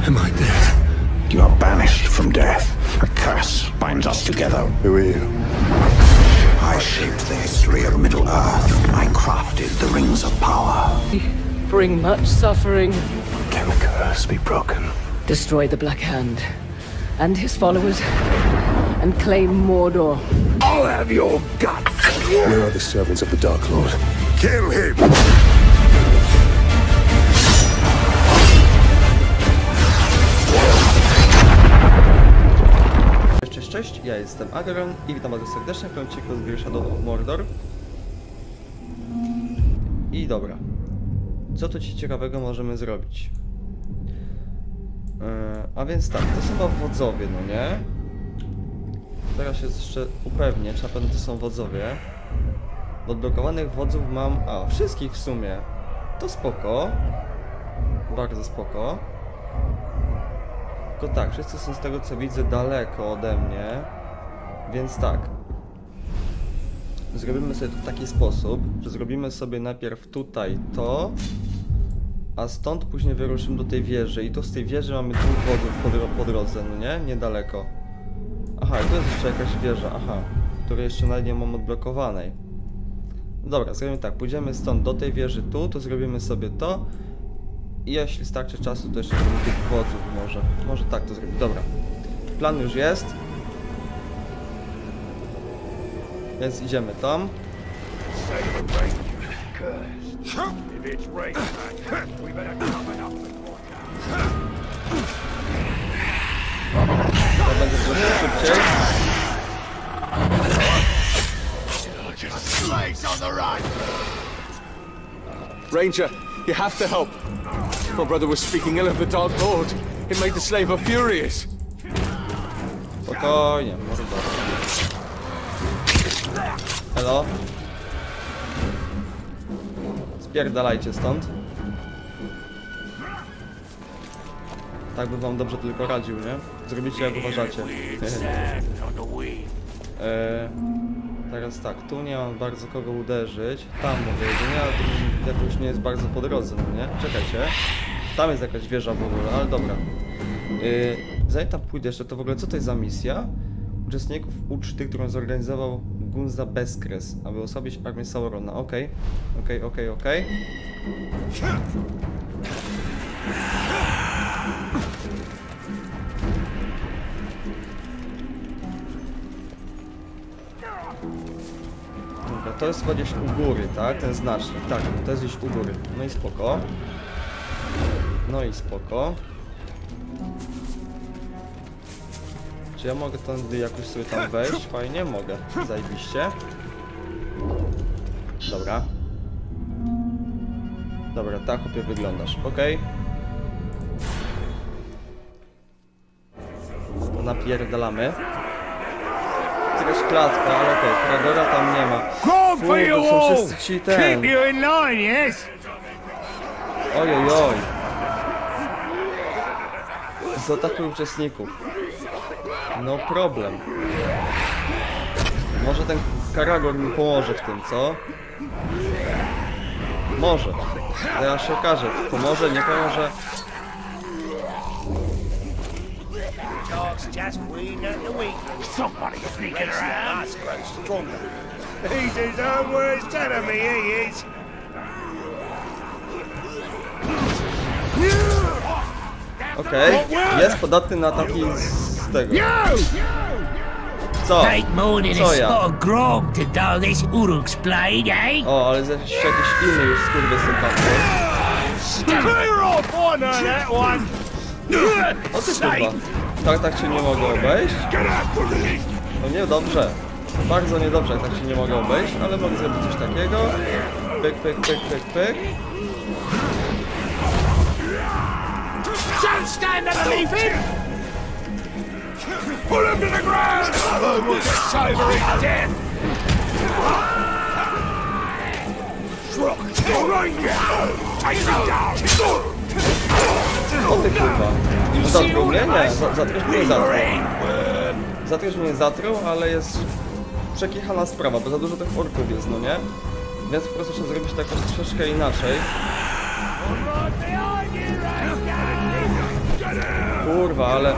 Am I dead? You are banished from death. A curse binds us together. Who are you? I shaped the history of Middle-earth. I crafted the rings of power. Bring much suffering. Can the curse be broken? Destroy the Black Hand and his followers and claim Mordor. I'll have your guts. Where are the servants of the Dark Lord? Kill him! Cześć, ja jestem Agron i witam bardzo serdecznie w kąciku z gry Shadow of Mordor. I dobra, co tu ciekawego możemy zrobić? A więc tak, to są chyba wodzowie, no nie? Teraz się jeszcze upewnię, czy na pewno to są wodzowie. Do odblokowanych wodzów mam... wszystkich w sumie. To spoko. Bardzo spoko. Tylko tak, wszyscy są z tego co widzę daleko ode mnie. Więc tak. Zrobimy sobie to w taki sposób, że zrobimy sobie najpierw tutaj to, a stąd później wyruszymy do tej wieży. I tu z tej wieży mamy dwóch wodzów po drodze, no nie? Niedaleko. Aha, i tu jest jeszcze jakaś wieża, której jeszcze nawet nie mam odblokowanej. Dobra, zrobimy tak, pójdziemy stąd do tej wieży tu zrobimy sobie to. I jeśli starczy czasu, to jeszcze zrobimy tych wodzów może. Może tak to zrobić, dobra. Plan już jest. Więc idziemy tam. To będzie troszkę szybciej. Ranger, you have to help. My brother was speaking ill of the Dark Lord. It made the Slaver furious. Spokojnie, może dobrze. Hello? Spierdalajcie stąd. Tak by wam dobrze tylko radził, nie? Zrobicie jak uważacie. Teraz tak, tu nie mam bardzo kogo uderzyć. Tam mogę jedynie, ale to jakoś nie jest bardzo po drodze, no nie? Czekajcie. Tam jest jakaś wieża w ogóle, ale dobra. Zanim tam pójdę jeszcze, to w ogóle co to jest za misja? Uczestników uczty, którą zorganizował Gunza Bezkres, aby osłabić armię Saurona. Okej. Dobra, to jest chyba gdzieś u góry, tak? Ten znacznik. Tak, to jest gdzieś u góry. No i spoko. Czy ja mogę tędy jakoś sobie tam wejść? Fajnie, mogę. Zajebiście. Dobra, tak chłopie wyglądasz. Okej. To napierdalamy. Jakaś klatka, ale okej, Kragora tam nie ma. To są wszyscy ci ten. Ojojoj. Zaatakuj uczestników. No problem. Może ten Karagor mi pomoże w tym, co? Może. Zaraz się okaże. Pomoże, nie pomoże. Okej, jest podatny na ataki z tego. Co? Co ja? O, ale jest jakiś inny już skurwysyn tam. O ty kurwa. Tak cię nie mogę obejść? No niedobrze. Bardzo niedobrze, jak tak się nie mogę obejść, ale mogę zrobić coś takiego. Pyk. Don't stand underneath him! Pull him to the ground! We'll get savory death! Take him down! O ty kurwa. Zatruł mnie? Nie, zatruł mnie zatruł. Zatruł mnie zatruł, ale jest przekichana sprawa, bo za dużo tych orków jest, no nie? Więc po prostu trzeba zrobić to jakoś troszeczkę inaczej. kurwa, ale...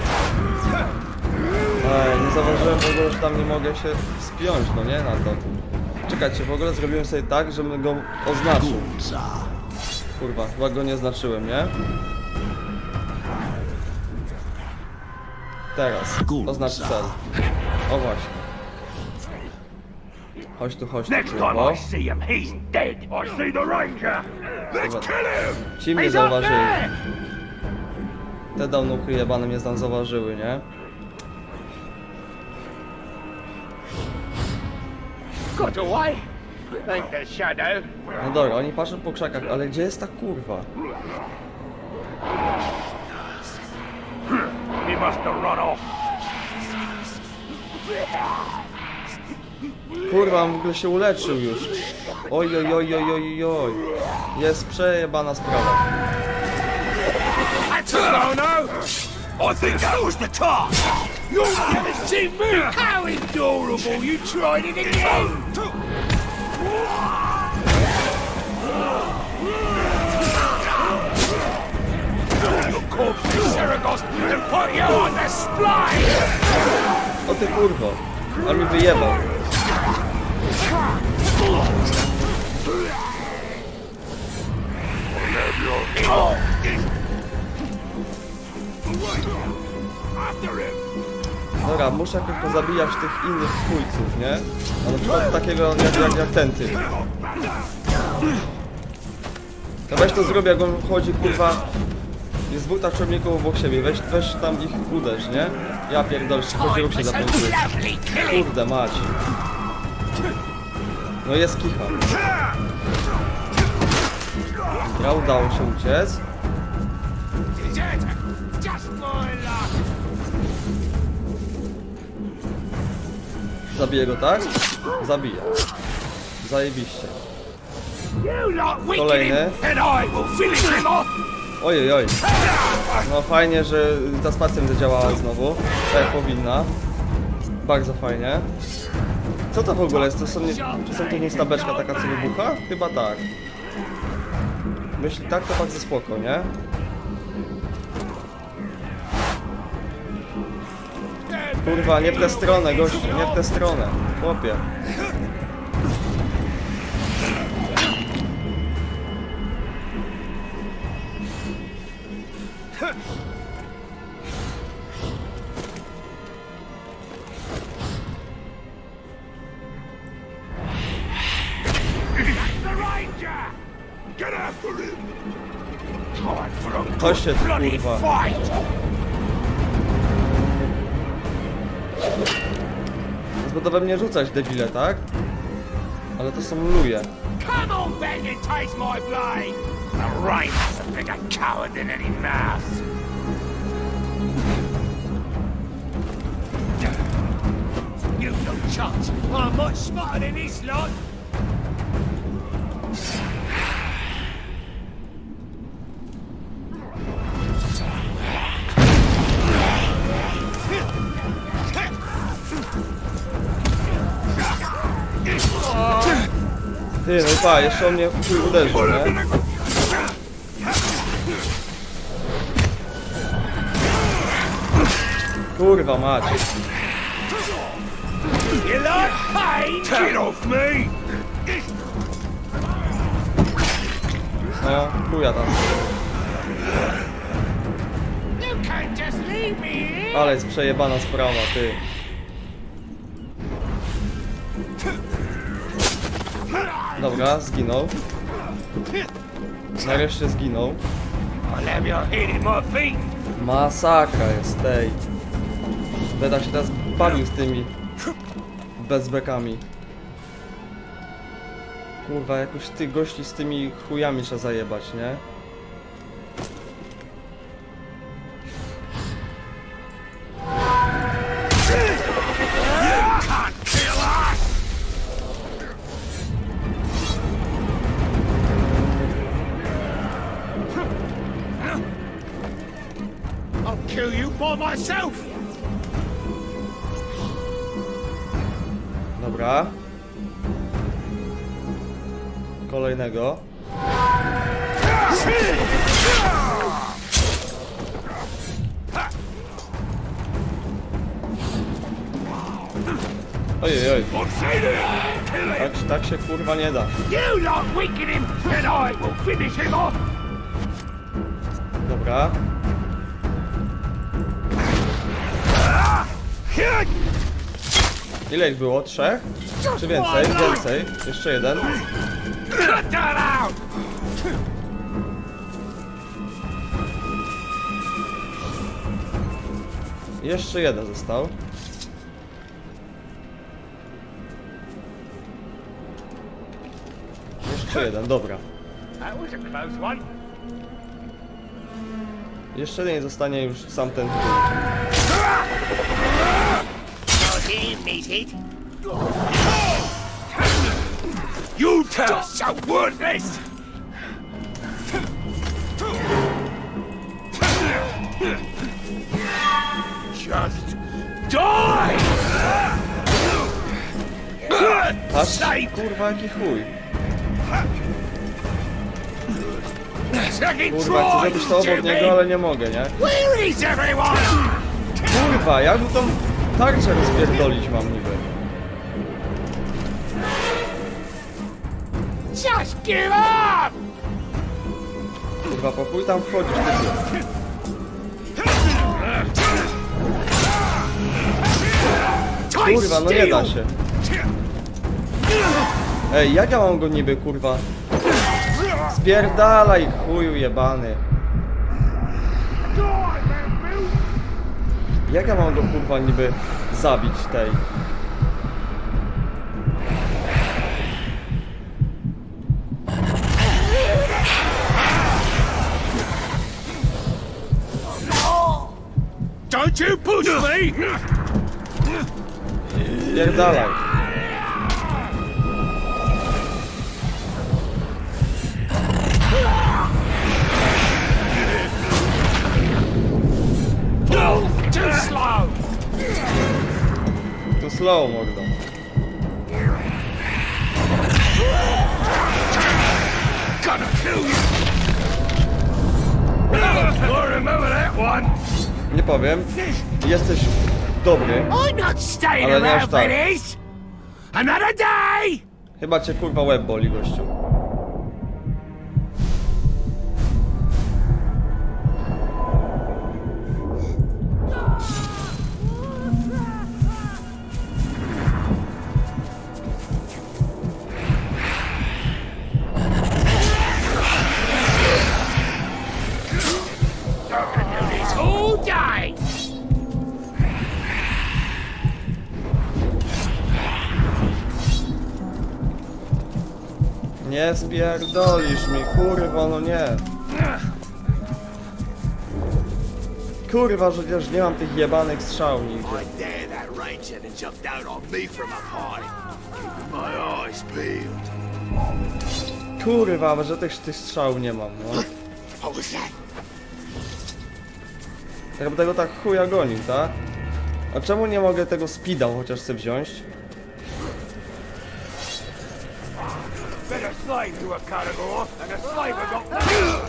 nie zauważyłem w ogóle, że tam nie mogę się spiąć, no nie? Na to. Czekajcie, w ogóle zrobiłem sobie tak, żebym go oznaczył. Kurwa, chyba go nie znaczyłem, nie? Teraz, oznacz cel. O właśnie. Chodź tu, kurwa. Ci mnie zauważyli. Te dawnuchy jebane mnie tam zauważyły, nie? No dobra, oni patrzą po krzakach, ale gdzie jest ta kurwa? Kurwa, on w ogóle się uleczył już. Oj, oj, oj, oj, oj, oj. Jest przejebana sprawa. I think that was the top! You'll never see me! How adorable! You tried it again! Your corpse to Seragos and put you on display! O ty kurwo, on mi wyjebał. Dobra, muszę jakoś pozabijać tych innych chujców, nie? A na przykład takiego jak ten typ. To weź to zrobię, jak on chodzi, kurwa. Jest dwóch tarczowników obok siebie, weź tam ich uderz, nie? Ja pierdolę, szybko ruch się zakończył. Kurde mać. No jest kicha. Ja udało się uciec. Zabiję go, tak? Zabiję. Zajebiście. Kolejny. Ojej, oj. No fajnie, że ta spacja będzie działała znowu. Tak jak powinna. Bardzo fajnie. Co to w ogóle jest? Czy są to nie stabeczka taka, co wybucha? Chyba tak. Jeśli tak, to bardzo spoko, nie? Kurwa, nie w tę stronę, gościu, nie w tę stronę. Chłopie. Chodźcie tu, kurwa. Bo we mnie rzucać, debile, tak? Ale to są luje. Come on, Ben, and taste my blade! The Rain's a bigger coward than any mouse. You've no chance. I'm much smarter than this lot. Ty, no i pa, jeszcze on mnie chuj uderzył, nie? Kurwa mać. Get off me! No, chuja tam. Ale jest przejebana sprawa, ty. Dobra, zginął. Nareszcie zginął. Masakra jest tej. Beda się teraz bawił z tymi bezbekami. Kurwa, jakoś tych gości z tymi chujami trzeba zajebać, nie? Kill you by myself. Dobra. Kolejnego. Ojej, I've seen it! Kill him! tak się kurwa nie da. You lot weaken him, and I will finish him off! Dobra. Ile ich było? 3? Czy więcej? Więcej. Jeszcze jeden. Cut that out! Jeszcze jeden został. Jeszcze jeden, dobra. That was a close one. Jeszcze jeden i zostanie już sam ten. You tell so worthless! Just die! Patrz, kurwa, jaki chuj. Second Kurwa, chcę try, zrobić to obok Jimmy! niego, ale nie mogę, nie? Where is everyone? Kurwa, jak mu tą tarczę rozpierdolić mam niby? Just give up! Kurwa, po chuj tam wchodzisz, ty. Kurwa, no nie da się. Ej, jak ja mam go niby, kurwa? Spierdalaj, chuju jebany. Jak ja mam go, kurwa, niby zabić tej? Don't you push me! Spierdalaj. Too slow! To slow, mordo. Gonna kill you! I remember that one! Nie powiem. Jesteś dobry. I'm not staying Ale nie aż around for tak. this! Another day! Chyba cię, kurwa, łeb boli, gościu. It's all day! Nie spierdolisz mi, kurwa, no nie. Kurwa, że też nie mam tych jebanych strzał nigdy. I dare that ranger and jumped out on me from up high, keeping my eyes peeled. Kurwa, że tych strzał nie mam, no. What was that? Tak bym tego tak chuja gonił, tak? A czemu nie mogę tego speeda chociaż sobie wziąć? Been a slave to a carnivore, and a slaver got...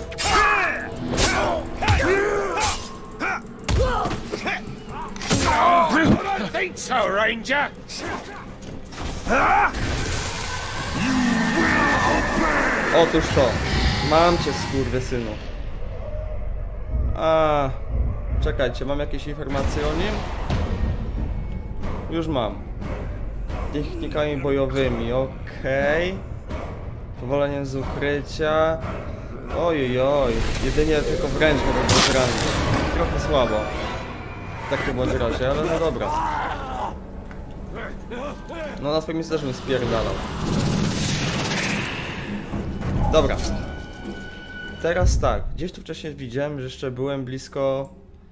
I don't think so, Ranger! Otóż to. Mam cię, skurwysynu. A, czekajcie, mam jakieś informacje o nim? Już mam. Technikami bojowymi, okej. Powoleniem z ukrycia. Ojojoj, jedynie tylko wręcz mogę go zranić. Trochę słabo. W takim bądź razie, ale no dobra. No na swoim miejscu też bym spierdalał. Dobra. Teraz tak, gdzieś tu wcześniej widziałem, że jeszcze byłem blisko...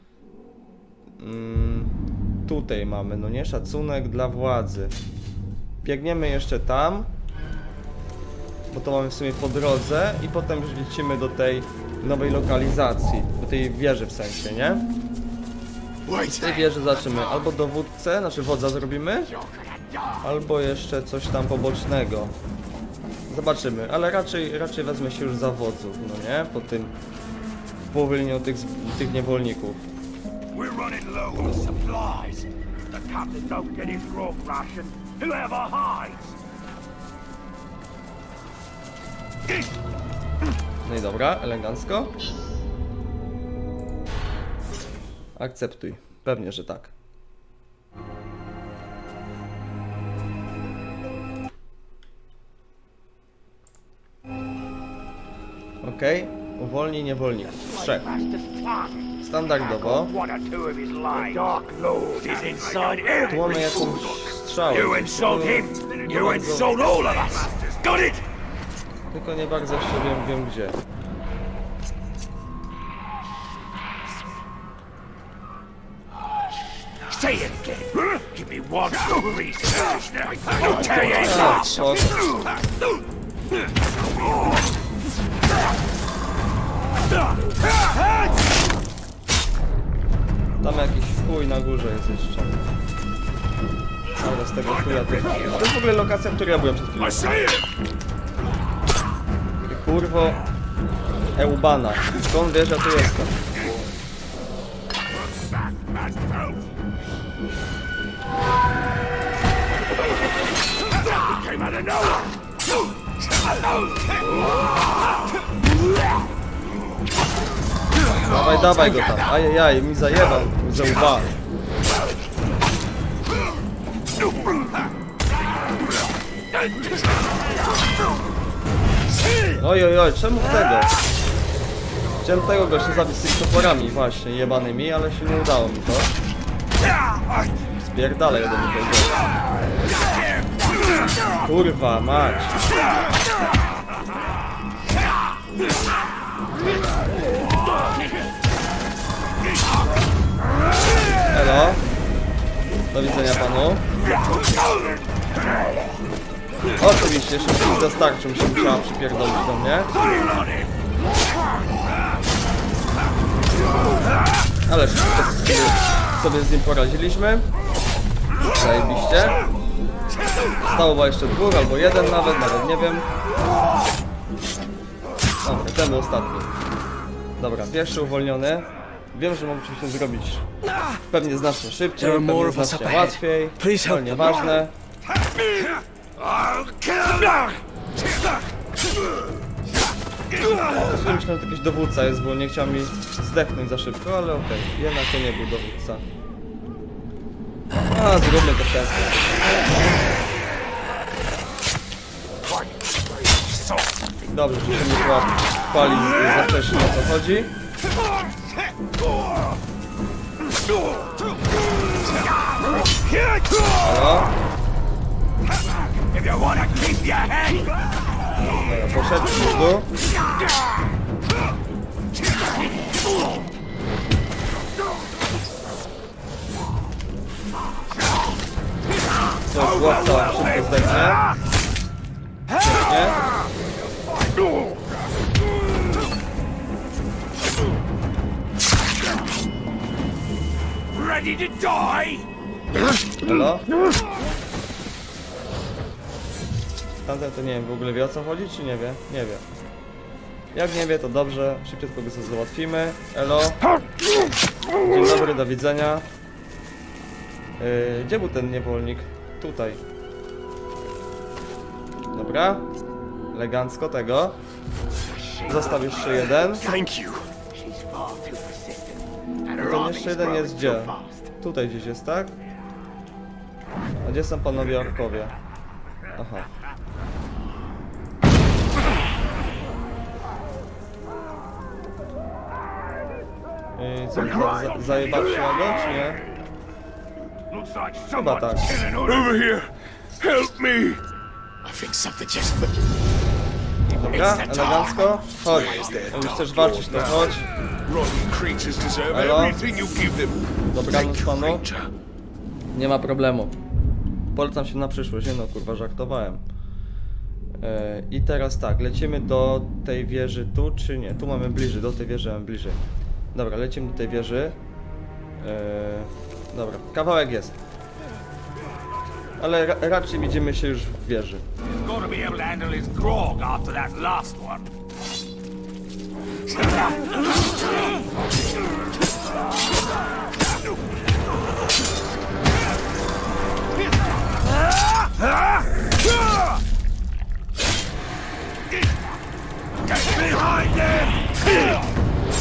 tutaj mamy, no nie? Szacunek dla władzy. Biegniemy jeszcze tam. Bo to mamy w sumie po drodze. I potem już lecimy do tej nowej lokalizacji. Do tej wieży w sensie, nie? W tej wieży zaczniemy albo dowódcę, znaczy wodza zrobimy. Albo jeszcze coś tam pobocznego. Zobaczymy, ale raczej wezmę się już za wodzów, no nie? Po tym powolnieniu tych niewolników. We're running low on supplies. The captain don't get his grog ration. Whoever hides. No i dobra, elegancko. Akceptuj. Pewnie, że tak. Okej. Uwolnij niewolników. 3. Standardowo. One or two of his lies. Dark Lord is inside Tu mamy jakąś strzałę. You insult him. You insult all of us. Got it? Tylko nie bardzo jeszcze wiem gdzie. Say it again. Give me one good reason. I'll tell you it's A, not. spoko. Tam jakiś chuj na górze jest jeszcze. Ale z tego chuja to jest w ogóle lokacja, w której ja byłem przed chwilą. Ty kurwo Eubana. Skąd wiesz, ja tu jestem? Dawaj go tam. Ajajaj, mi zajebał. Zauwa. Oj, czemu tego? Chciałem tego gościa zabić z tymi toporami właśnie jebanymi, ale się nie udało mi to. Spierdalaj ode mnie tego. Kurwa, mać. Elo. Do widzenia panu. Oczywiście, jeszcze mi dostarczył, mi się musiała przypierdolić do mnie. Ale sobie z nim poradziliśmy. Zajebiście. Stało jeszcze 2 albo 1 nawet nie wiem. Dobra, ten był ostatni. Dobra, pierwszy uwolniony. Wiem, że mogliśmy zrobić pewnie znacznie szybciej, pewnie znacznie łatwiej, ale nieważne. Myślałem, że jakiś dowódca jest, bo nie chciał mi zdechnąć za szybko, ale okej, jednak to nie był dowódca. A, zróbmy to w ten sposób. Dobrze, że się nie chwali za wcześnie, o co chodzi. Halo? Dobra, poszedł w dół. To jest łapca, szybko zdechnie. Pięknie. Ready to die? Halo? Tamten to nie wiem, w ogóle wie, o co chodzi, czy nie wie? Nie wie. Jak nie wie, to dobrze, szybciutko go sobie załatwimy. Elo. Dzień dobry, do widzenia. Gdzie był ten niewolnik? Tutaj. Dobra. Elegancko tego. Zostaw jeszcze jeden. Thank you. Ten jeszcze jeden jest gdzie? Tutaj gdzieś jest, tak? A gdzie są panowie orkowie? Aha. I co, zajebawszy na go, czy nie? Chyba tak. Over here. Help me. I think something just. Dobra, elegancko. Chodź. Jak chcesz walczyć, to chodź. Elo. Dobranoc panu. Nie ma problemu. Polecam się na przyszłość. Nie no, kurwa, żartowałem. I teraz tak, lecimy do tej wieży tu, czy nie? Tu mamy bliżej, do tej wieży mamy bliżej. Dobra, lecimy do tej wieży. Dobra, kawałek jest. Ale raczej widzimy się już w wieży. Gotta be able to handle his grog after that last one.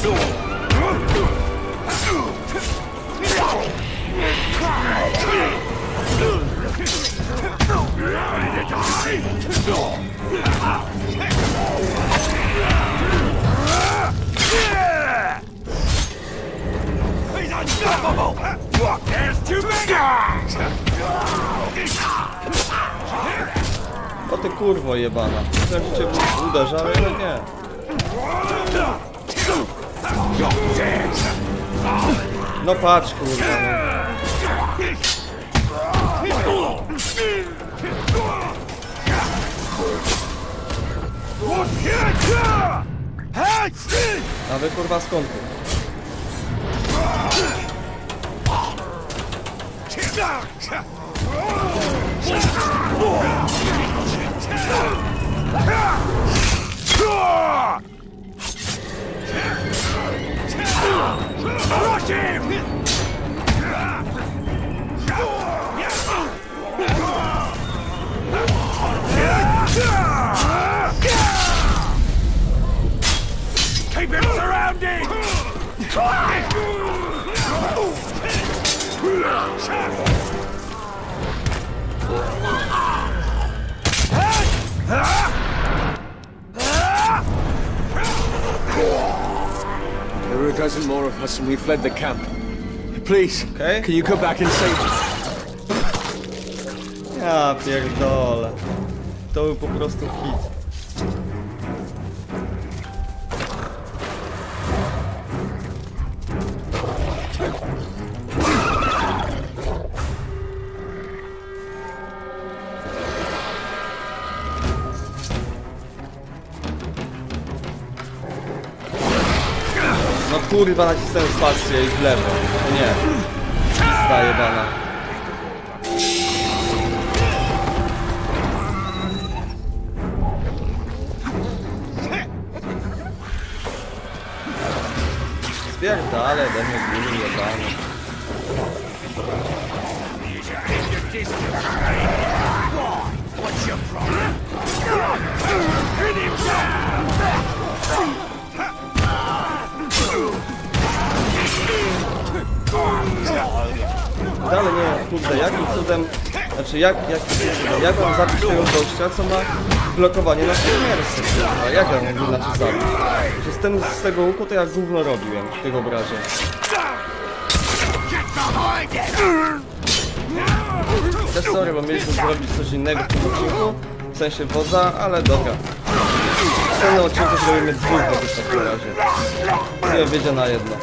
O ty kurwo jebana. Myślałem, że cię uderzę, ale no nie. No patrz kurwa. A wy kurwa skąd tu? Crush him! Keep him surrounded! There were a dozen more of us and we fled the camp. Please, Okay. can you come back and save us? Ja pierdolę. To był po prostu hit. No kurwa, nacisnąłem spację i w lewo. No nie. Staje bana. Spierdalę, będę głupi jebany. What's your problem? Hit him down! Dalej nie, kurde, jakim cudem... Znaczy, jak mam zabić tego gościa, co ma blokowanie na śmierci, kurwa? Jak ja mam go inaczej zabić? Że z tego łuku to ja gówno robiłem w tych obrazie. Też sorry, bo mieliśmy zrobić coś innego w tym odcinku, w sensie wodza, ale dobra. W następnym odcinku zrobimy dwóch wodzów w takim razie. Nie wiedzie na jedno.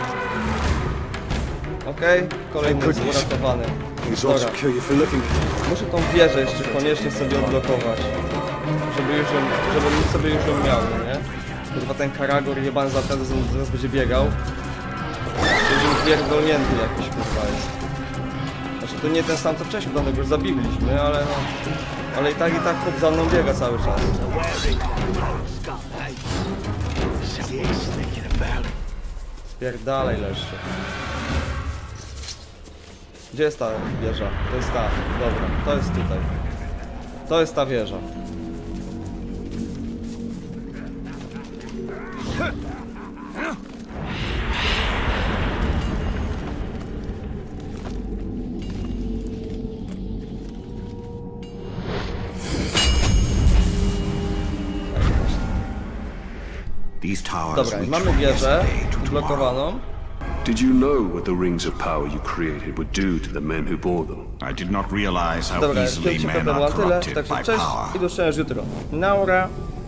Okej, kolejny jest uratowany. Dobra. Muszę tą wieżę jeszcze koniecznie sobie odblokować. Żebym sobie już ją miał, no nie? Kurwa ten Karagor jebany zaraz będzie biegał. Będzie pierdolnięty jakiś kurwa jest. Znaczy to nie ten sam co wcześniej, dlatego już zabiliśmy, ale no... Ale i tak chłop za mną biega cały czas. Spierdalaj leszcze. Gdzie jest ta wieża? To jest ta. Dobra, to jest tutaj. To jest ta wieża. Dobra, mamy wieżę blokowaną. Did you know what the rings of power you created would do to the men who bore them? I did not realize how Dobra, easily to men było are tyle. corrupted Także by cześć power. i do zobaczenia jutro. Naura.